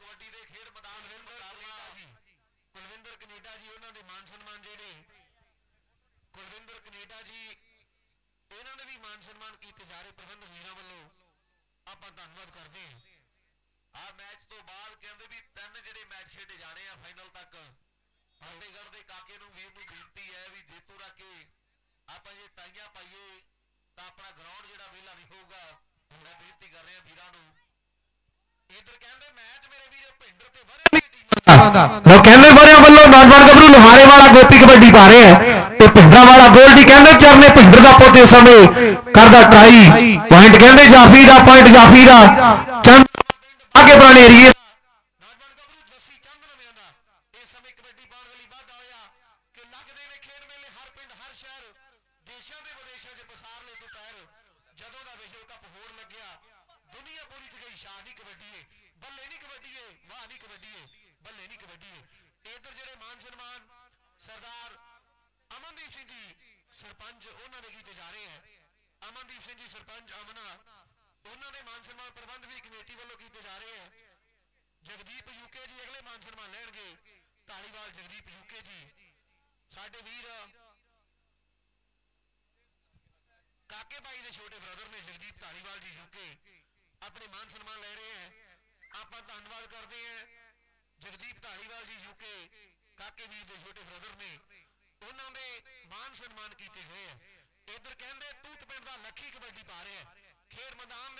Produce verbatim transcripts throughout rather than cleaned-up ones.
कबड्डी के खेड मैदान जी कुलविंदर कनेडा जी उन्होंने मान सन्मान जेडे कुलविंदर कनेडा जी इन्होंने भी मान सन्मान किए जा रहे प्रबंध वीरों वालों आप धन्यवाद करते हैं। आ मैच तो बाद कहते भी तीन जेडे मैच खेडे जाने हैं फाइनल तक फतेहगढ़ के काके नूं वीर नूं बेनती है भी जेतू रख के आप जे टाइयां पाइए तो अपना ग्राउंड जेड़ा वेला नहीं होगा। मैं बेनती कर रहा वीरां नूं इधर कहते मैच मेरे वीर भिंडर ते वरे लो कहते वरिया वालों नौजवान गभरू लोहारे वाला गोपी कबड्डी पा रहे हैं तो भिंडरा वाला गोल्डी कहते चरने भिंडर का पुत इस समय करदा ट्राई पॉइंट कहते जाफी का पॉइंट जाफी का चंद आगे पुराने एरिए सरदार अमनदीप सिंह जी सरपंच उन्होंने किए जा रहे हैं। अमनदीप सिंह जी सरपंच अमना उन्होंने मान सम्मान प्रबंध भी कमेटी वालों किए जा रहे हैं। जगदीप यूके जी अगले मान सम्मान लैणगे धालीवाल जगदीप यूके जी साडे वीर काके भाई के छोटे ब्रदर ने जगदीप धालीवाल जी यूके अपने मान सम्मान ले रहे हैं। आप धन्यवाद करते हैं जगदीप धालीवाल जी यूके काके वीर के छोटे ब्रदर ने उन्होंने मान सम्मान किए गए हैं। इधर कहते तूत पिंड का लखी कबड्डी पा रहे हैं खेड मैदान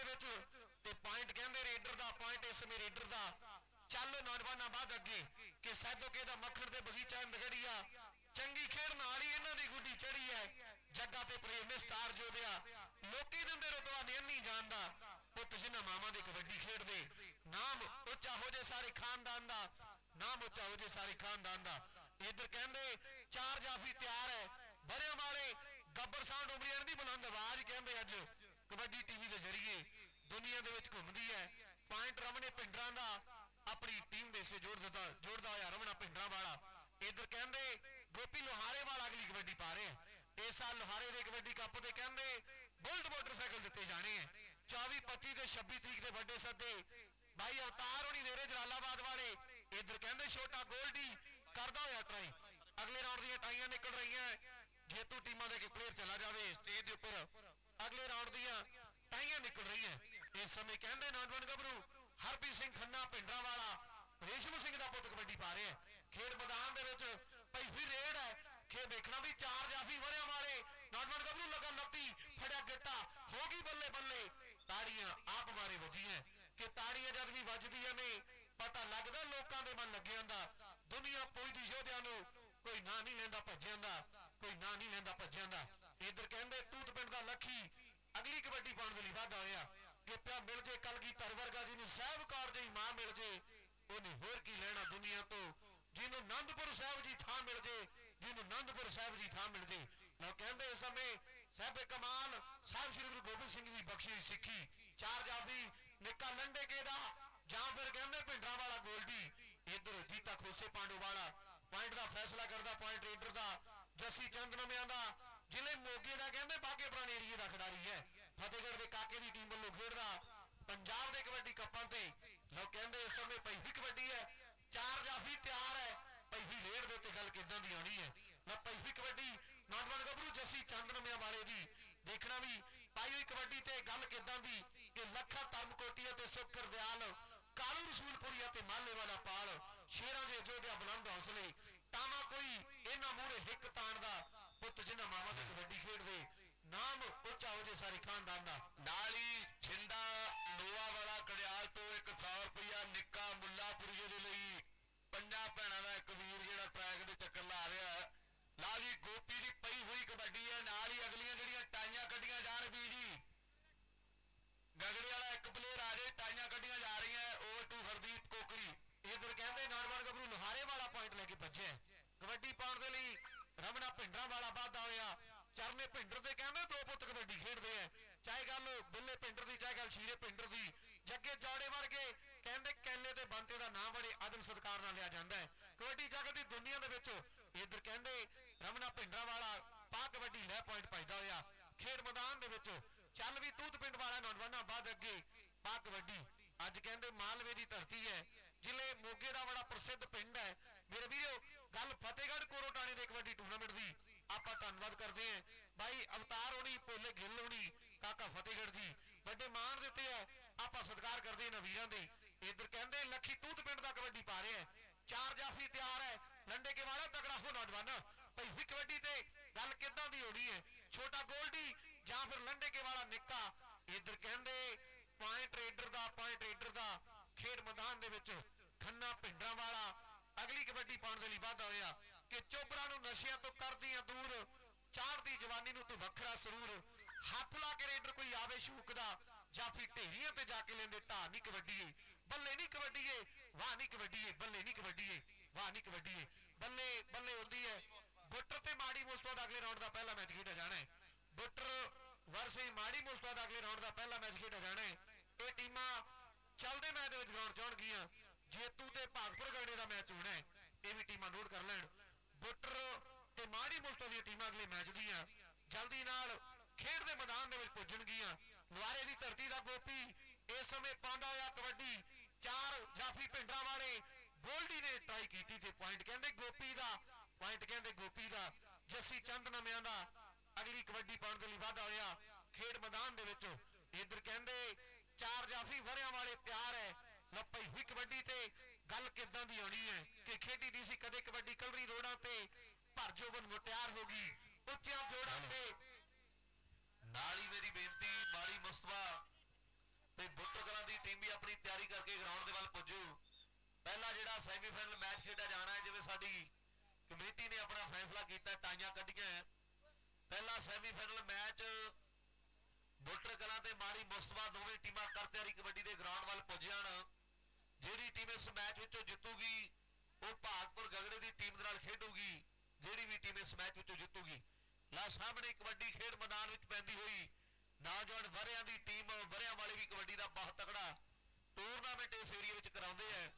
के पॉइंट कहते रेडर का पॉइंट इस समय रेडर का चल नौजवाना बाद अगे कि सैदोके का मक्खन से बगीचा नगड़िया चंगी खेड नाल ही इन्हों की गुड्डी चढ़ी है जग्गा ते प्रेम ने स्टार जोड़िया लोकी दिंदे रुतबा नहीं जानता पुत जिन्होंने मामा की कबड्डी खेडते नाम उच्चा हो जाए सारे खानदान का नाम उच्चा हो जाए सारे खानदान का। इधर कहते चार जाफी तैयार है बड़े मारे गब्बर साउंड उमरियन की बुलंद आवाज कहते अज कबड्डी टीवी के जरिए दुनिया के घूमती है। पॉइंट रमने भिंडरा का अपनी टीम दे से जोड़ दिता जोड़ता हुआ रमना भिंडरा वाला। इधर कहते गोपी लोहारे वाला अगली कबड्डी पा रहे हैं। इस साल लोहारे के कबड्डी कप के कहते बुलट मोटरसाइकिल दिते जाने हैं चौबी पच्ची से छब्बी तरीक के बड़े सदे भाई अवतार होनी दे रहे जलालाबाद वाले। इधर कहते छोटा गोल्डी करदा होया ट्राई अगले राउंड दी टाइयां निकल रही हैं जेतू टीमां दे प्लेयर चला जाए स्टेज के उपर अगले राउंड दी टाइयां निकल रही हैं। इस समय कहते नौजवान गभरू हरप्रीत सिंह खन्ना भिंडरा वाला रेशम सिंह का पुत कबड्डी पा रहे हैं खेड मैदान के भाई फिर रेड है खेड देखना भी चार जाफी वरिया मारे नौजवान गभरू लगा लत्ती फड़िया गिट्टा होगी बल्ले बल्ले ताड़ियां आप मारे वजी हैं कि ताड़ियां जब भी वजदियां ने पता लगता लोगों के मन लगे आंदा दुनिया पुजदी योद्धियां नूं कोई ना नहीं लेंदा भज्जियां दा कोई ना नहीं लेंदा भज्जियां दा। इधर कहते तूत पिंड का लखी अगली कबड्डी पाने के लिए वाधा होया कि प्या मिल जे कलगीधर वर्गा जिन्हों साहबकार जी मां मिल जे उन्हें होर की लेना दुनिया तो जिन्हों आनंदपुर साहब जी थां मिल जे जिन्हों आनंदपुर साहब जी थां मिल जे ना कहते इस समय साहब कमाल साहब श्री गुरु गोबिंद सिंह जी बख्शी सिखी चार जाफी निक्का लंडे के दा ਜਾਂ फिर कहते भिंडरा वाला गोल्डी इधर जीता खोसे पांडू वाला पॉइंट का फैसला करता पॉइंट रेडर का जसी चंद नमिया का जिले मोगे का कहते बागे पुराने एरिए का खिडारी है फतेहगढ़ के काके की टीम वालों खेडदा पंजाब के कबड्डी कप्पां ते लोग कहते इस समय पहली कबड्डी है चार जाफी तैयार है पहली रेड के उत्ते गल किदां दी आनी है मैं पहली कबड्डी नौजवान गभरू जसी चंद नमिया वाले दी देखना भी पाई हुई कबड्डी ते गल किदां दी कि लखा धर्मकोटी ते सुखर दयाल कालू रसूलपुरिया ते माले वाला पाल शेरां दे जोड़िया बुलंद हौसले तावा कोई इन्हां मूहरे हिक ताण दा पुत जिन्हां मामा दी कबड्डी खेडदे नाम उच्चा हो जे सारे खानदान दा। नाली छिंदा लोहा वाला कड़ियाल तो एक सौ रुपया निक्का मुल्लापुरिये दे लई पंजा भैणां दा एक वीर जिहड़ा ट्रैक दे चक्कर ला रहा है लाली गोपी दी पई हुई कबड्डी है नाल ही अगलियां जिहड़ियां टाइयां कड्डियां जाण भी जी गगड़े वाला एक प्लेयर आ जाए टाइयां कड्डियां जा रही हैं ओवर टू हरदीप कोकरी। इधर कहते नौजवान गभरू लोहारे वाला पॉइंट लेके भजे कबड्डी पाने के लिए रमना भिंडरा वाला वाधा होया चरने भिंडर से कहते दो पुत कबड्डी खेडते हैं चाहे गल बिल्ले भिंडर की चाहे गल शीरे भिंडर की जगे जौड़े वर्गे कहते कैले के बनते का नाम बड़े आदम सत्कार लिया जाता है कबड्डी जगत की दुनिया के। इधर कहते रमना भिंडरा वाला पा कबड्डी लै पॉइंट भजदा होया खेड मैदान के चल भी तूत पिंड वाला नौजवाना बाद अगे पा कबड्डी अज कहते मालवे की धरती है ਜ਼ਿਲ੍ਹੇ ਮੋਗੇ ਦਾ ਬੜਾ ਪ੍ਰਸਿੱਧ ਪਿੰਡ ਹੈ ਮੇਰੇ ਵੀਰੋ। ਗੱਲ ਫਤਿਹਗੜ੍ਹ ਕੋਰੋਟਾਣੇ ਦੇ ਕਬੱਡੀ ਟੂਰਨਾਮੈਂਟ ਦੀ ਆਪਾਂ ਧੰਨਵਾਦ ਕਰਦੇ ਹਾਂ ਬਾਈ ਅਵਤਾਰ ਹੋਣੀ, ਭੋਲੇ ਗਿੱਲ ਹੋਣੀ, ਕਾਕਾ ਫਤਿਹਗੜ੍ਹ ਜੀ ਵੱਡੇ ਮਾਣ ਦਿੱਤੇ ਹੈ, ਆਪਾਂ ਸਤਿਕਾਰ ਕਰਦੇ ਇਹਨਾਂ ਵੀਰਾਂ ਦੇ। ਇੱਧਰ ਕਹਿੰਦੇ ਲੱਖੀ ਤੂਤ ਪਿੰਡ ਦਾ ਕਬੱਡੀ ਪਾ ਰਿਹਾ, ਚਾਰ ਜਾਫੀ ਤਿਆਰ ਹੈ, ਲੰਡੇ ਕੇ ਵਾਲਾ ਤਗੜਾ ਹੋ ਨੌਜਵਾਨ ਭਾਈ ਵੀ ਕਬੱਡੀ ਤੇ ਗੱਲ ਕਿੱਦਾਂ ਦੀ ਹੋਣੀ ਹੈ, ਛੋਟਾ ਗੋਲਡੀ ਜਾਂ ਫਿਰ ਲੰਡੇ ਕੇ ਵਾਲਾ ਨਿੱਕਾ। ਇੱਧਰ ਕਹਿੰਦੇ ਪੁਆਇੰਟ ਰੇਡਰ ਦਾ ਪੁਆਇੰਟ ਰੇਡਰ ਦਾ ਖੇਡ ਮੈਦਾਨ ਦੇ ਵਿੱਚ ਖੰਨਾ ਭਿੰਡਰਾਂ ਵਾਲਾ ਅਗਲੀ ਕਬੱਡੀ ਪਾਉਣ ਦੇ ਲਈ ਵਾਧਾ ਹੋਇਆ ਕਿ ਚੋਬਰਾਂ ਨੂੰ ਨਸ਼ਿਆਂ ਤੋਂ ਕਰਦੀਆਂ ਦੂਰ, ਚਾੜਦੀ ਜਵਾਨੀ ਨੂੰ ਤੂੰ ਵੱਖਰਾ ਸਰੂਰ, ਹੱਥ ਲਾ ਕੇ ਰੇਡਰ ਕੋਈ ਆਵੇ ਸ਼ੂਕ ਦਾ, ਜਾਫੀ ਢੇਰੀਆਂ ਤੇ ਜਾ ਕੇ ਲੈਂਦੇ ਢਾਹ ਨਹੀਂ ਕਬੱਡੀਏ, ਬੱਲੇ ਨਹੀਂ ਕਬੱਡੀਏ, ਵਾਹ ਨਹੀਂ ਕਬੱਡੀਏ, ਬੱਲੇ ਨਹੀਂ ਕਬੱਡੀਏ, ਵਾਹ ਨਹੀਂ ਕਬੱਡੀਏ, ਬੱਲੇ ਬੱਲੇ ਹੁੰਦੀ ਹੈ। ਬੁੱਟਰ ਤੇ ਮਾੜੀ ਮੁਸਤਫਾ ਦਾ ਅਗਲੇ ਰਾਉਂਡ ਦਾ ਪਹਿਲਾ ਮੈਚ ਖੇਡਿਆ ਜਾਣਾ ਹੈ। ਬੁੱਟਰ ਵਰਸੇ ਮਾੜੀ ਮੁਸਤਫਾ ਦਾ ਅਗਲੇ ਰਾਉਂਡ ਦਾ ਪਹਿਲਾ ਮੈਚ ਖੇਡਿਆ ਜਾਣਾ ਹੈ। ਇਹ ਟੀਮਾਂ ਚੱਲਦੇ ਮੈਚ ਦੇ ਵਿੱਚ ਗਰਾਊਂਡ ਚਾਉਣਗੀਆਂ, ਜੇਤੂ ਤੇ ਭਾਗਪੁਰ ਗੜੇ ਦਾ ਮੈਚ ਹੋਣਾ ਹੈ, ਇਹ ਵੀ ਟੀਮਾਂ ਨੋਟ ਕਰ ਲੈਣ। ਬੁੱਟਰ ਤੇ ਮਾੜੀ ਮੁਸਤਫਾ ਦੀਆਂ ਟੀਮਾਂ ਅਗਲੇ ਮੈਚ ਦੀਆਂ ਜਲਦੀ ਨਾਲ ਖੇਡ ਦੇ ਮੈਦਾਨ ਦੇ ਵਿੱਚ ਪੁੱਜਣਗੀਆਂ। ਲੁਆਰੇ ਦੀ ਧਰਤੀ ਦਾ ਗੋਪੀ ਇਸ ਸਮੇਂ ਪਾਉਂਦਾ ਹੋਇਆ ਕਬੱਡੀ, ਚਾਰ ਜਾਫੀ ਭਿੰਡਰਾਂ ਵਾਲੇ ਗੋਲਡੀ ਨੇ ਟਰਾਈ ਕੀਤੀ ਤੇ ਪੁਆਇੰਟ ਕਹਿੰਦੇ ਗੋਪੀ ਦਾ, ਪੁਆਇੰਟ ਕਹਿੰਦੇ ਗੋਪੀ ਦਾ। ਜੱਸੀ ਚੰਦ ਨਵਿਆਂ ਦਾ ਅਗਲੀ ਕਬੱਡੀ ਪਾਉਣ ਦੇ ਲਈ ਵਾਧਾ ਹੋਇਆ ਖੇਡ ਮੈਦਾਨ ਦੇ ਵਿੱਚ। ਇੱਧਰ ਕਹਿੰਦੇ ਚਾਰ ਜਾਫੀ ਵਰਿਆਂ ਵਾਲੇ ਤਿਆਰ ਹੈ, ਲੱਪਈ ਹੋਈ ਕਬੱਡੀ ਤੇ ਗੱਲ ਕਿੱਦਾਂ ਦੀ ਆਉਣੀ ਹੈ ਕਿ ਖੇਡੀ ਦੀ ਸੀ ਕਦੇ ਕਬੱਡੀ ਕਲਰੀ ਰੋਡਾਂ ਤੇ ਭਰ ਜੋਬਨ ਮੁਟਿਆਰ ਹੋ ਗਈ ਉੱਚਿਆਂ ਜੋੜਾਂ ਤੇ। ਨਾਲ ਹੀ ਮੇਰੀ ਬੇਨਤੀ ਮਾੜੀ ਮੁਸਤਫਾ ਤੇ ਬੁੱਟਰ ਕਲਾਂ ਦੀ ਟੀਮ ਵੀ ਆਪਣੀ ਤਿਆਰੀ ਕਰਕੇ ਗਰਾਊਂਡ ਦੇ ਵੱਲ ਪੁੱਜੂ। ਪਹਿਲਾ ਜਿਹੜਾ ਸੈਮੀਫਾਈਨਲ ਮੈਚ ਖੇਡਿਆ ਜਾਣਾ ਹੈ, ਜਿਵੇਂ ਸਾਡੀ ਕਮੇਟੀ ਨੇ ਆਪਣਾ ਫੈਸਲਾ ਕੀਤਾ, ਟਾਈਆਂ ਕੱਢੀਆਂ। ਪਹਿਲਾ ਸੈਮੀਫਾਈਨਲ ਮੈਚ ਬੁੱਟਰ ਕਲਾਂ ਤੇ ਮਾੜੀ ਮੁਸਤਫਾ ਦੋਵੇਂ ਟੀਮਾਂ ਕਰ ਤਿਆਰੀ ਕਬੱਡੀ ਦੇ ਗਰਾਊਂਡ ਵੱਲ ਪੁੱਜ ਜਾਣ। ਜਿਹੜੀ ਟੀਮ ਇਸ ਮੈਚ ਵਿੱਚੋਂ ਜਿੱਤੂਗੀ ਉਹ ਭਾਗਪੁਰ ਗਗੜੇ ਦੀ ਟੀਮ ਦੇ ਨਾਲ ਖੇਡੂਗੀ, ਜਿਹੜੀ ਵੀ ਟੀਮ ਇਸ ਮੈਚ ਵਿੱਚੋਂ ਜਿੱਤੂਗੀ। ਲਾ ਸਾਹਮਣੇ ਕਬੱਡੀ ਖੇਡ ਮੈਦਾਨ ਵਿੱਚ ਪੈਂਦੀ ਹੋਈ ਨੌਜਵਾਨ ਵਰਿਆਂ ਦੀ ਟੀਮ, ਵਰਿਆਂ ਵਾਲੇ ਵੀ ਕਬੱਡੀ ਦਾ ਬਹੁਤ ਤਕੜਾ ਟੂਰਨਾਮੈਂਟ ਇਸ ਏਰੀਆ ਵਿੱਚ ਕਰਾਉਂਦੇ ਹੈ।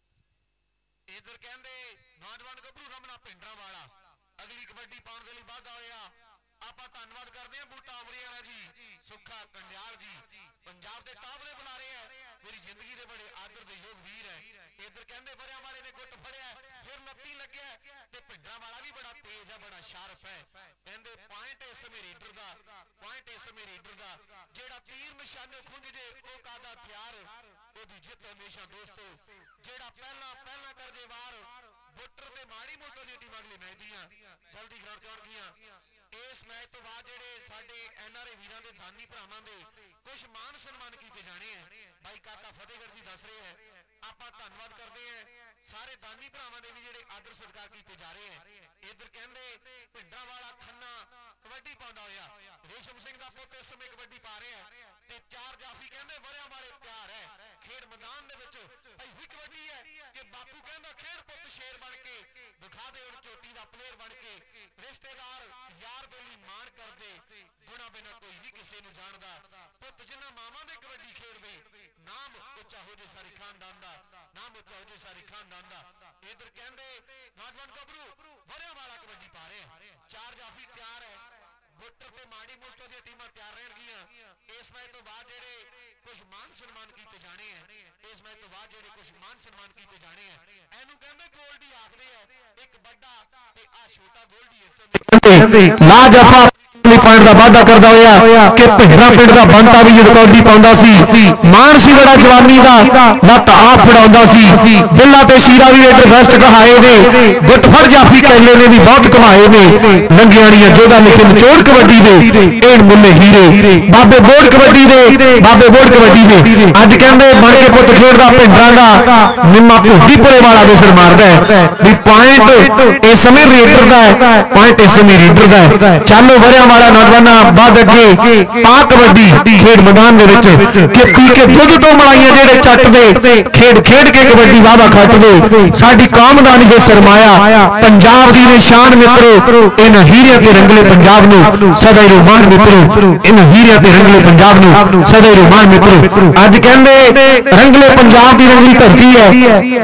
ਇੱਧਰ ਕਹਿੰਦੇ ਨੌਜਵਾਨ ਗੱਭਰੂ ਰਮਨਾ ਭਿੰਡਰਾਂ ਵਾਲਾ ਅਗਲੀ ਕਬੱਡੀ ਪਾਉਣ ਦੇ ਲਈ ਵਾਧਾ ਹੋਇਆ। ਆਪਾਂ ਧੰਨਵਾਦ ਕਰਦੇ ਹਾਂ ਬੂਟਾ ਅਮਰੀਆ ਜੀ, ਸੁੱਖਾ ਕੰਡਿਆਲ ਜੀ, ਪੰਜਾਬ ਦੇ ਟਾਪ ਦੇ ਬੁਲਾਰੇ ਹੈ, ਮੇਰੀ ਜ਼ਿੰਦਗੀ ਦੇ ਬੜੇ ਆਦਰ ਦੇ ਯੋਗ ਵੀਰ ਹੈ। ਇੱਧਰ ਕਹਿੰਦੇ ਵਰਿਆਂ ਵਾਲੇ ਨੇ ਗੁੱਟ ਫੜਿਆ, ਫਿਰ ਨੱਤੀ ਲੱਗਿਆ ਤੇ ਭਿੰਡਰਾਂ ਵਾਲਾ ਵੀ ਬੜਾ ਤੇਜ਼ ਹੈ, ਬੜਾ ਸ਼ਾਰਪ ਹੈ। ਕਹਿੰਦੇ ਪੁਆਇੰਟ ਇਸ ਸਮੇਂ ਰੇਡਰ ਦਾ, ਪੁਆਇੰਟ ਇਸ ਸਮੇਂ ਰੇਡਰ ਦਾ, ਜਿਹੜਾ ਤੀਰ ਨਿਸ਼ਾਨੇ ਖੁੰਝ ਜੇ ਉਹ ਕਾਦਾ ਹਥਿਆਰ, ਉਹਦੀ ਜਿੱਤ ਹਮੇਸ਼ਾ ਦੋਸਤੋ। ਜਿਹੜਾ ਪਹਿਲਾਂ ਪਹਿਲਾਂ ਕਰਦੇ ਵਾਰ ਬੁੱਟਰ ਤੇ ਮਾੜੀ ਮੋਟਰ ਦੀ ਟੀਮ ਅਗਲੇ ਮੈਚ ਦੀਆਂ ਜਲਦੀ ਗਰਾਊਂਡ ਚਾਉਣਗੀਆਂ। ਇਸ ਮੈਚ ਤੋਂ ਬਾਅਦ ਜਿਹੜੇ ਸਾਡੇ ਐਨ ਆਰ ਆਈ ਵੀਰਾਂ ਦੇ ਦਾਨੀ ਭਰਾਵਾਂ ਦੇ ਕੁਝ ਮਾਨ ਸਨਮਾਨ ਕੀਤੇ ਜਾਣੇ ਹੈ। ਬਾਈ ਕਾਕਾ ਫਤਿਹਗੜ੍ਹ ਜੀ ਦੱਸ ਰਹੇ ਹੈ, ਆਪਾਂ ਧੰਨਵਾਦ ਕਰਦੇ ਹਾਂ ਸਾਰੇ ਦਾਨੀ ਭਰਾਵਾਂ ਦੇ ਵੀ ਜਿਹੜੇ ਆਦਰ ਸਤਿਕਾਰ ਕੀਤੇ ਜਾ ਰਹੇ ਹੈ। ਇੱਧਰ ਕਹਿੰਦੇ ਭਿੰਡਰਾਂ ਵਾਲਾ ਖੰਨਾ ਕਬੱਡੀ ਪਾਉਂਦਾ ਹੋਇਆ ਰੇਸ਼ਮ ਸਿੰਘ ਦਾ ਪੁੱਤ ਇਸ ਸਮੇਂ ਕਬੱਡੀ ਪਾ ਰਿਹਾ ਤੇ ਚਾਰ ਜਾਫੀ ਕਹਿੰਦੇ ਵਰਿਆਂ ਵਾਲੇ ਪਿਆਰ ਹੈ ਖੇਡ ਮੈਦਾਨ ਦੇ ਵਿੱਚ। ਭਾਈ ਹੋਈ ਕਬੱਡੀ ਹੈ ਕਿ ਬਾਪੂ ਕਹਿੰਦਾ ਖੇਡ ਪੁੱਤ ਸ਼ੇਰ ਬਣ ਕੇ ਦਿਖਾ ਦੇ ਉਹ ਚੋਟੀ ਦਾ ਪਲੇਅਰ ਬਣ ਕੇ, ਰਿਸ਼ਤੇਦਾਰ ਯਾਰ ਬੇਲੀ ਮਾਣ ਕਰਦੇ, ਗੁਣਾ ਬਿਨਾ ਕੋਈ ਨਹੀਂ ਕਿਸੇ ਨੂੰ ਜਾਣਦਾ, ਪੁੱਤ ਜਿਨ੍ਹਾਂ ਮਾਵਾਂ ਦੇ ਕਬੱਡੀ ਖੇਡਦੇ ਨਾਮ ਉੱਚਾ ਹੋ ਜੇ ਸਾਰੇ ਖਾਨਦਾਨ ਦਾ, ਨਾਮ ਉੱਚਾ ਹੋ ਜੇ ਸਾਰੇ ਖਾਨਦਾਨ ਦਾ। ਇੱਧਰ ਕਹਿੰਦੇ ਨੌਜਵਾਨ ਗੱਭਰੂ ਵਰਿਆਂ ਵਾਲਾ ਕਬੱਡੀ ਪਾ ਰਿਹਾ, ਚਾਰ ਜਾਫੀ ਤਿਆਰ ਹੈ, ਬੁੱਟਰ ਤੇ ਮਾੜੀ ਮੁਸਤਫਾ ਦੀਆਂ ਟੀਮਾਂ ਤਿਆਰ ਰਹਿਣਗੀਆਂ। ਇਸ ਮੈਚ ਤੋਂ ਬਾਅਦ ਜਿਹੜੇ ਕੁਝ ਮਾਨ ਸਨਮਾਨ ਕੀਤੇ ਜਾਣੇ ਹੈ, ਇਸ ਮੈਚ ਤੋਂ ਬਾਅਦ ਜਿਹੜੇ ਕੁਝ ਮਾਨ ਸਨਮਾਨ ਕੀਤੇ ਜਾਣੇ ਹੈ, ਇਹਨੂੰ ਕਹਿੰਦੇ ਗੋਲਡੀ ਆਖਦੇ ਹੈ, ਇੱਕ ਵੱਡਾ ਤੇ ਆ ਛੋਟਾ ਗੋਲਡੀ ਇਸ ਸਮੇਂ ਲਾ ਜਫਾ ਪੁਆਇੰਟ ਦਾ ਵਾਅਦਾ ਕਰਦਾ ਹੋਇਆ ਕਿ ਭਿੰਡਰਾਂ ਪਿੰਡ ਦਾ ਬੰਤਾ ਵੀ ਜਦੋਂ ਕਬੱਡੀ ਪਾਉਂਦਾ ਸੀ ਮਾਨ ਸੀ ਬੜਾ ਜਵਾਨੀ ਦਾ, ਲੱਤ ਆਪ ਫੜਾਉਂਦਾ ਸੀ। ਬਿੱਲਾ ਤੇ ਸ਼ੀਰਾ ਵੀ ਰੇਡਰ ਫਸਟ ਕਹਾਏ ਨੇ, ਗੁੱਟ ਫੜ ਜਾਫੀ ਕੈਲੇ ਨੇ ਵੀ ਬਹੁਤ ਕਮਾਏ ਨੇ, ਲੰਗਿਆਣੀਆਂ ਜੋਧਾ ਲਿਖੇ ਨਿਚੋੜ ਕਬੱਡੀ ਦੇ ਏਣ ਮੁੱਲੇ ਹੀਰੇ, ਬਾਬੇ ਬੋੜ ਕਬੱਡੀ ਦੇ, ਬਾਬੇ ਬੋੜ ਕਬੱਡੀ ਦੇ। ਅੱਜ ਕਹਿੰਦੇ ਬਣ ਕੇ ਪੁੱਤ ਖੇਡਦਾ ਭਿੰਡਰਾਂ ਦਾ ਨਿੰਮਾ ਭੁੱਡੀਪੁਰੇ ਵਾਲਾ ਵਿਸਲ ਮਾਰਦਾ ਵੀ ਪੁਆਇੰਟ ਇਸ ਸਮੇਂ ਰੇਡਰ ਦਾ ਹੈ, ਪੁਆਇੰਟ ਇਸ ਸਮੇਂ ਰੇਡਰ ਦਾ ਹੈ। ਚਾਲੋ ਵਰਿਆਂ ਵਾਲਾ ਨੌਜਵਾਨਾਂ ਬਾਅਦ ਅੱਗੇ ਪਾ ਕਬੱਡੀ ਖੇਡ ਮੈਦਾਨ ਦੇ ਵਿੱਚ ਕਿ ਪੀ ਕੇ ਦੁੱਧ ਤੋਂ ਮਲਾਈਆਂ ਜਿਹੜੇ ਚੱਟ ਦੇ ਖੇਡ ਖੇਡ ਕੇ ਕਬੱਡੀ ਵਾਵਾ ਖੱਟਦੇ। ਸਾਡੀ ਕੌਮ ਦਾ ਨਹੀਂ ਸਰਮਾਇਆ, ਪੰਜਾਬ ਦੀ ਨਿਸ਼ਾਨ ਮਿੱਤਰੋ, ਇਹਨਾਂ ਹੀਰਿਆਂ ਤੇ ਰੰਗਲੇ ਪੰਜਾਬ ਨੂੰ ਸਦਾ ਹੀ ਰੋਮਾਨ ਮਿੱਤਰੋ, ਇਹਨਾਂ ਹੀਰਿਆਂ ਤੇ ਰੰਗਲੇ ਪੰਜਾਬ ਨੂੰ ਸਦਾ ਹੀ ਰੋਮਾਨ ਮਿੱਤਰੋ। ਅੱਜ ਕਹਿੰਦੇ ਰੰਗਲੇ ਪੰਜਾਬ ਦੀ ਰੰਗਲੀ ਧਰਤੀ ਹੈ,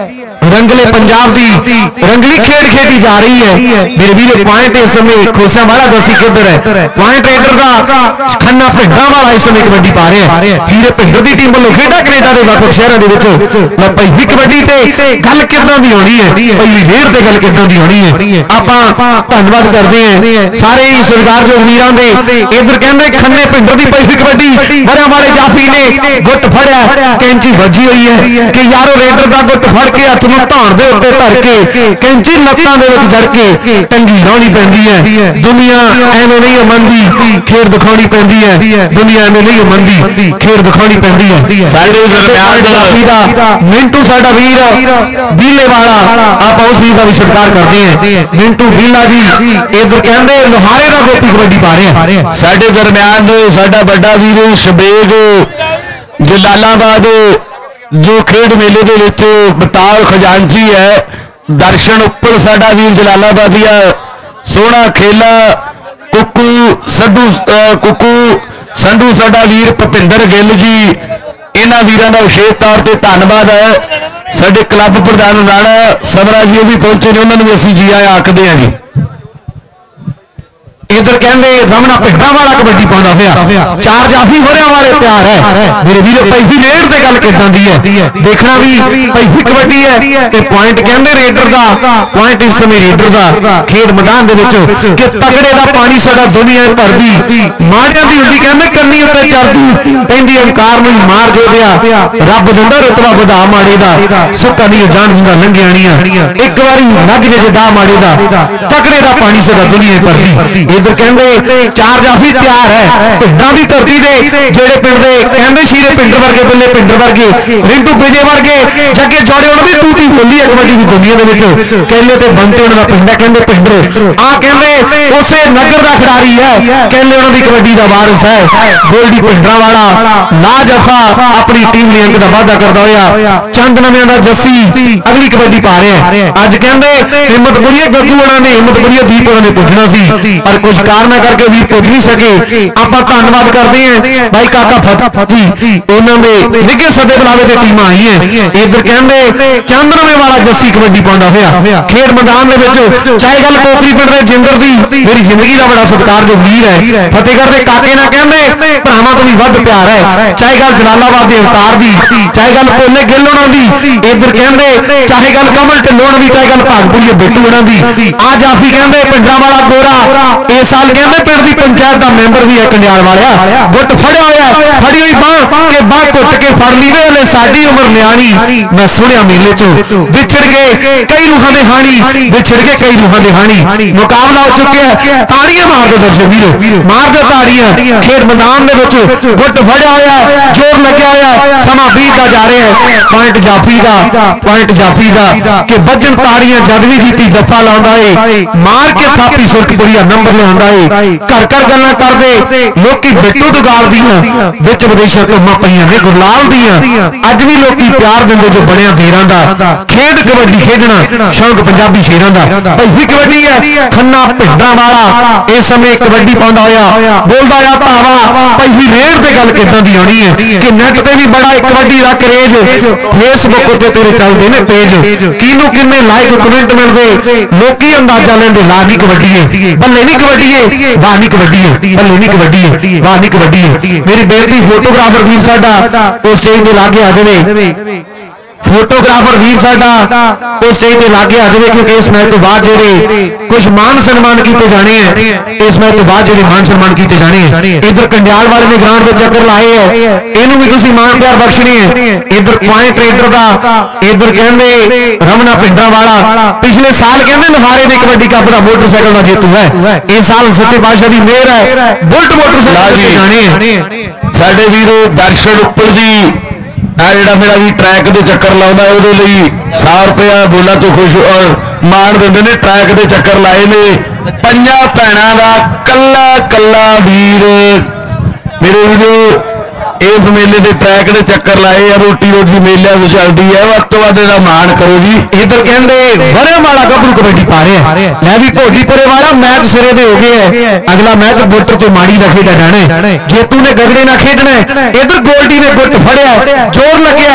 रंगले पंजाब की रंगली खेड खेडी जा रही है। मेरे वीर पॉइंट इस समय खोसिया वाला दसी किधर है, पॉइंट रेडर का खन्ना भिंडा वाला इस समय कबड्डी पा रहे हैं। हीरे भिंड की टीम वालों खेडा कनेडा के ਵੱਖ-ਵੱਖ शहरों के पहली कबड्डी से गल किदां दी होनी है, पहली वेर से गल किदां दी होनी है। आपां धन्नवाद करते हैं सारे ही सरकार जो वीरां दे। इधर कहंदे खन्ने भिंड की पहली कबड्डी वरियां वाले जाफी ने गुट फड़िया, कैंची वजी हुई है कि यारो रेडर का गुट फड़ के हथ नूं धाण दे उत्ते धर के कैंची लत्तां दे विच जड़ के टंगी लाउणी पैंदी है। दुनिया एवें नहीं मंदी, खेड दिखाउणी पैंदी है। दुनिया एवें नहीं मंदी, खेड दिखाउणी पैंदी है। साडे दरमियान दा मिंटू साडा वीर बीले वाला, आप उस वीर का भी सत्कार करते हैं। मिंटू बीला जी इधर कहंदे लोहारे दा गोपी कबड्डी पा रहे हैं। साडे दरमियान साडा बड़ा वीर शबेग जलालाबाद जो खेड मेले दे विच बतौर खजानची है। दर्शन उप्पल साडा वीर जलालाबादिया सोहना खेला कुकू संधू कुकू संधू साडा वीर भुपिंदर गिल जी, इन्हां वीरां दा विशेष तौर पर धन्नवाद है। साडे क्लब प्रधान राणा समरा जी भी पहुंचे ने, उन्होंने भी असीं जी आया आखदे हां जी। इधर कहते रमना भिंडा वाला कबड्डी पाउंदा होया, चार जाफी होरियां वाले तैयार है। मेरे वीर पहली रेड से गल किदां दी है, देखना भी पहली कबड्डी है ते पॉइंट कहंदे रेडर दा, पॉइंट इस समय रेडर दा खेड मैदान दे विच कि तगड़े दा पानी साडा दुनिया भर दी माड़ियां दी हुंदी कहंदे कन्नी उत्ते चढ़दी पैंदी अंकार नूं मार दे दिया रब दिंदा रुतबा वधा माड़े दा, सुक्का नहीं जान दिंदा लंघियाणियां एक बारी लग जे दा माड़े दा तगड़े दा पानी साडा दुनिया भर दी। इधर कहंदे चार जाफी तैयार है भिंडां दी धरती दे जेड़े पिंड दे कहंदे शीरे पिंड वर्गे बल्ले पिंड वर्गे रिंटू विजय वर्गे जगे जोड़े उन्हां दी टूटी बोली है कबड्डी दी दुनिया दे विच। कहले ते बनते उन्हां दा पिंड है, कहंदे पिंड आ कहंदे उसे नगर दा खिडारी है, कहंदे उन्हां दी कबड्डी दा वारिस है। गोल्डी भिंडरा वाला ला जफा अपनी टीम ने अंक दा वादा करदा होया चंद नवियां दा जस्सी अगली कबड्डी पा रहा है। अज कहंदे हिम्मतपुरी गग्गू उन्हां ने हिम्मतपुरी दीप उन्हां ने पुछना सी पर कुछ कारणा करके वीर पुज नहीं सके। आप धन्यवाद करते हैं भाई काका फतह फती उन्होंने निगे सदे बुलावे की टीम आई है। इधर कहते चंद्रमे वाला जस्सी कबड्डी पाउंदा होया खेड मैदान दे विच चाहे गल पोखरी पिंड दे जिंदर दी मेरी जिंदगी का बड़ा सत्कार जो वीर है फतेहगढ़ के काके ना कहते भरावां तो भी वध प्यार है। चाहे गल जलालाबाद के अवतार दी, चाहे गल पोले गिल होना दी, इधर कहते चाहे गल कमल ढिल्लों दी, चाहे गल भागपुरी बिट्टू होना दी। आ जाफी कहते पिंडा वाला गोरा इस साल कहते पिंड की पंचायत का मैंबर भी है कंडियाल वाला गुट फड़िया होया फड़ी हुई बांह के बांह घुट के फड़ ली वे साडी उम्र न्याणी मैं सुनिया मेले चो विछड़ गए कई रूहां दे हानी विछड़ गए कई रूहां दे हानी मुकाबला हो चुके हैं। ताड़ियां मार दो दर्शक वीरो मार दो ताड़ियां खेड मैदान दे विच गुट फड़िया होया जोर लग्या होया समा बीतदा जा रहा है। पॉइंट जाफी दा पॉइंट जाफी दा कि बजन ताड़ियां जद भी जीती जफा लाउंदा है मार के थापी सुरखपुरिया नंबर लिआउंदा है। घर घर गल्लां करदे लोकी बिट्टू दुगाल दियां विच विदेशां धुम्मां पईयां ने गुरलाल दियां अज भी लोकी प्यार दिंदे जो बणिया देरां दा खेड कबड्डी खेडना शौक पंजाबी शेरां दा पहली कबड्डी है। खन्ना भिंडा वाला इस समय कबड्डी पाउंदा होया बोलदा आ भावा पहली रेड ते गल किदां दी होनी है कि नेट ते भी बड़ा कबड्डी दा क्रेज फेसबुक उत्ते तेरे चलदे ने पेज किनू किन्ने लाइक कमेंट मिलदे लोकी अंदाजा लैंदे ला नहीं कबड्डी है बल्ले नहीं कबड्डी है वाह नहीं कबड्डी है बल्ले नहीं कबड्डी है वाह नहीं कबड्डी है। मेरी बेनती फोटोग्राफर वीर साडा उस स्टेज ते लागे आ जावे फोटोग्राफर वीर साडा उस स्टेज ते लागे आ जावे क्योंकि इस मैच तो बाद जेडे कुछ मान सम्मान किए जाने हैं इस मैच तो बाद जेडे मान सम्मान किए जाने हैं। इधर कंडियाल वाले ने ग्राउंड में चक्कर लाए है इनू भी तुसीं मान प्यार बख्शने है। इधर पॉइंट रेडर दा इधर कहंदे रमना भिंडा वाला पिछले साल कहंदे लोहारे ने कबड्डी कप दा मोटरसाइकिल दा जेतू है। इस साल सच्चे पातशाह दी मेहर है बुलट मोटरसाइकिल जाने हैं। साडे वीरो दर्शन उप्पर जी आ जेड़ा मेरा भी ट्रैक दे चक्कर लाउंदा उहदे लई सौ रुपया बोला तो खुश और मान दिंदे ने ट्रैक दे चक्कर लाए ने पंजां भैणां दा कल्ला कल्ला वीर मेरे वीरो इस मेले के ट्रैक ने चक्कर लाए है रोटी रोटी मेले चलती है वध तो वध मान करो जी। इधर कहते वरिया वाला गभरू कबड्डी पा रहे हैं मैं भी घोटीपुरे वाला मैच सिरे दे हो गए है। अगला मैच बुटर तो माड़ी का खेडा जाना है जेतू ने गगड़े ना खेडना है। इधर गोल्डी ने गुट फड़िया जोर लग्या खेड